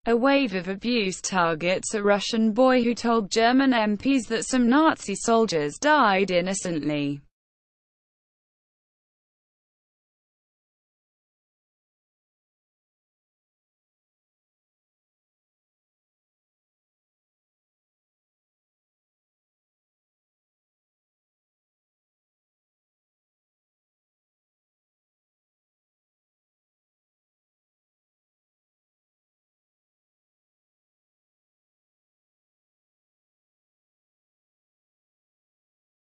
A wave of abuse targets a Russian boy who told German MPs that some Nazi soldiers died innocently.